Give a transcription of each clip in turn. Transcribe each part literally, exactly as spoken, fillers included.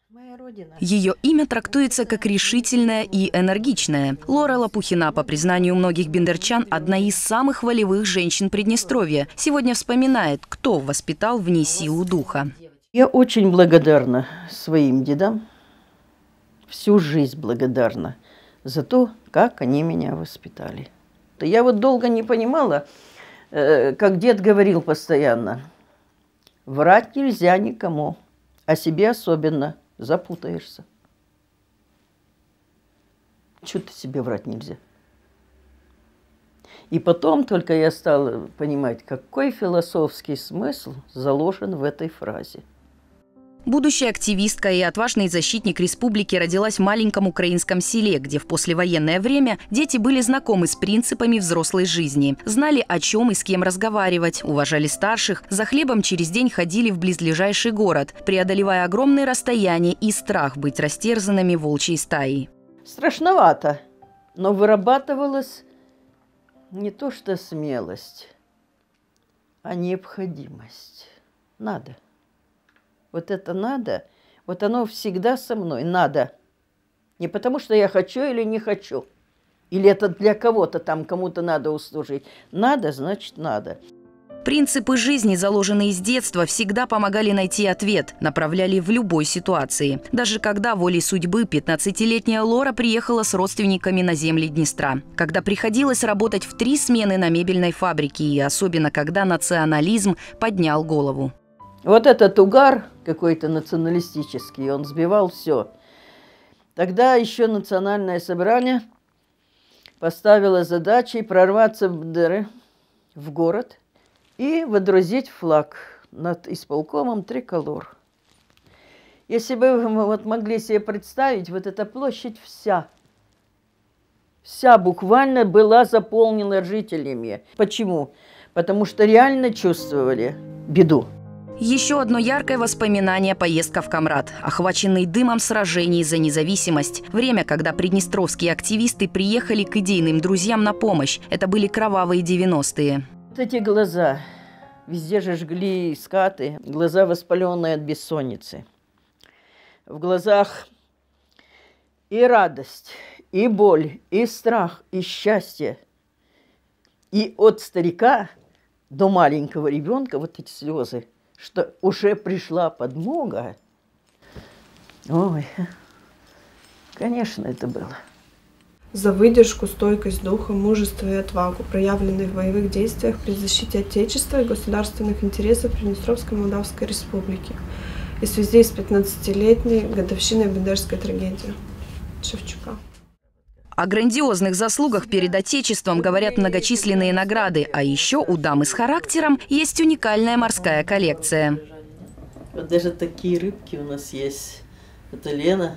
Ее имя трактуется как решительное и энергичное. Лора Лопухина, по признанию многих бендерчан, одна из самых волевых женщин Приднестровья. Сегодня вспоминает, кто воспитал в ней силу духа. Я очень благодарна своим дедам, всю жизнь благодарна за то, как они меня воспитали. Я вот долго не понимала, как дед говорил постоянно, врать нельзя никому, о себе особенно. Запутаешься. Что-то себе врать нельзя. И потом только я стала понимать, какой философский смысл заложен в этой фразе. Будущая активистка и отважный защитник республики родилась в маленьком украинском селе, где в послевоенное время дети были знакомы с принципами взрослой жизни. Знали, о чем и с кем разговаривать, уважали старших, за хлебом через день ходили в близлежащий город, преодолевая огромные расстояния и страх быть растерзанными волчьей стаей. Страшновато, но вырабатывалась не то что смелость, а необходимость. Надо. Вот это надо, вот оно всегда со мной, надо. Не потому, что я хочу или не хочу. Или это для кого-то там, кому-то надо услужить. Надо, значит, надо. Принципы жизни, заложенные с детства, всегда помогали найти ответ, направляли в любой ситуации. Даже когда волей судьбы пятнадцатилетняя Лора приехала с родственниками на земли Днестра. Когда приходилось работать в три смены на мебельной фабрике, и особенно когда национализм поднял голову. Вот этот угар какой-то националистический, он сбивал все. Тогда еще национальное собрание поставило задачей прорваться в дыры в город и водрузить флаг над исполкомом триколор. Если бы вы вот могли себе представить, вот эта площадь вся, вся буквально была заполнена жителями. Почему? Потому что реально чувствовали беду. Еще одно яркое воспоминание – поездка в Камрад, охваченный дымом сражений за независимость. Время, когда приднестровские активисты приехали к идейным друзьям на помощь. Это были кровавые девяностые. Вот эти глаза. Везде же жгли скаты, глаза воспаленные от бессонницы. В глазах и радость, и боль, и страх, и счастье. И от старика до маленького ребенка вот эти слезы, что уже пришла подмога. Ой, конечно, это было. За выдержку, стойкость духа, мужество и отвагу, проявленные в боевых действиях при защите Отечества и государственных интересов Приднестровской Молдавской Республики и в связи с пятнадцатилетней годовщиной Бендерской трагедии. Шевчука. О грандиозных заслугах перед Отечеством говорят многочисленные награды, а еще у дамы с характером есть уникальная морская коллекция. Вот даже такие рыбки у нас есть. Это Лена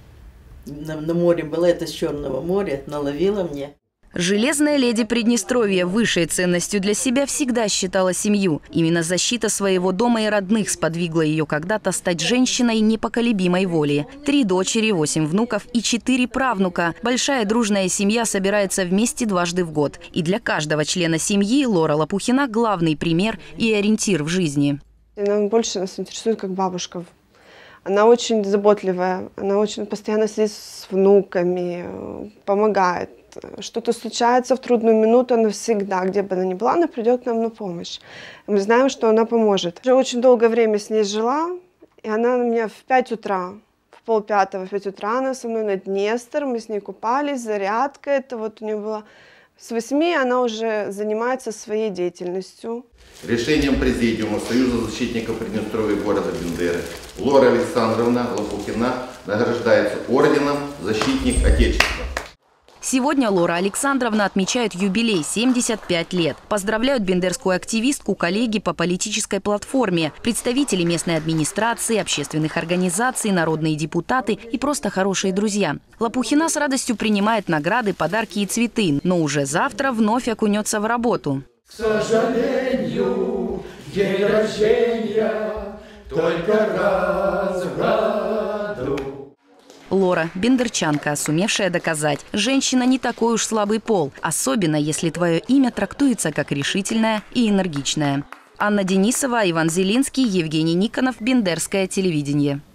на, на море была, это с Черного моря, наловила мне. Железная леди Приднестровья высшей ценностью для себя всегда считала семью. Именно защита своего дома и родных сподвигла ее когда-то стать женщиной непоколебимой воли. Три дочери, восемь внуков и четыре правнука. Большая дружная семья собирается вместе дважды в год. И для каждого члена семьи Лора Лопухина – главный пример и ориентир в жизни. Она больше нас интересует как бабушка. Она очень заботливая, она очень постоянно сидит с внуками, помогает. Что-то случается в трудную минуту, она всегда, где бы она ни была, она придет к нам на помощь. Мы знаем, что она поможет. Уже очень долгое время с ней жила, и она на меня в пять утра, в полпятого, в пять утра она со мной на Днестр, мы с ней купались, зарядка, это вот у нее было. С восьми она уже занимается своей деятельностью. Решением Президиума Союза защитников Приднестровья города Бендеры Лора Александровна Лопухина награждается орденом «Защитник Отечества». Сегодня Лора Александровна отмечает юбилей – семьдесят пять лет. Поздравляют бендерскую активистку коллеги по политической платформе, представители местной администрации, общественных организаций, народные депутаты и просто хорошие друзья. Лопухина с радостью принимает награды, подарки и цветы, но уже завтра вновь окунется в работу. К сожалению, день рождения только раз в году. Лора – бендерчанка, сумевшая доказать, женщина не такой уж слабый пол, особенно если твое имя трактуется как решительное и энергичное. Анна Денисова, Иван Зелинский, Евгений Никонов, Бендерское телевидение.